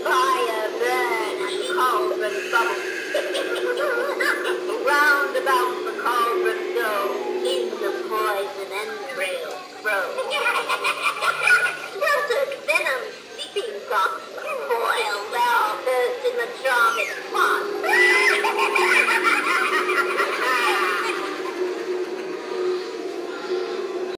Fire burn and cauldron bubble. Round about the cauldron go, in the poison entrails grow.